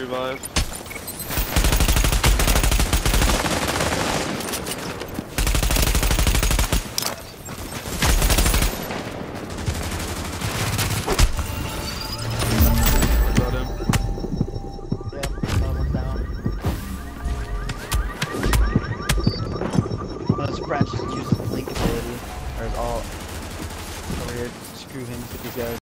revive. Got him. Yep, another one down. One of those French just uses the blink ability. Or is all over here. Screw him with these guys.